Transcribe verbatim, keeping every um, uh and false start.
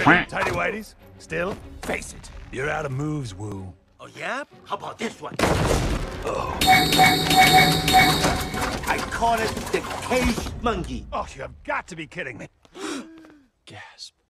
Tighty whities, still? Face it, you're out of moves, Wu. Oh, yeah? How about this one? Oh. I call it the cage monkey. Oh, you have got to be kidding me. Gasp.